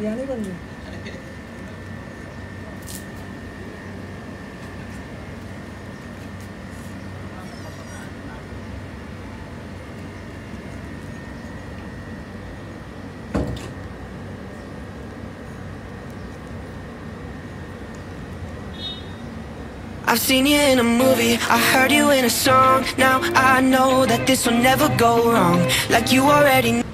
बिरयानी बन गई। I've seen you in a movie, I heard you in a song. Now I know that this will never go wrong. Like you already know.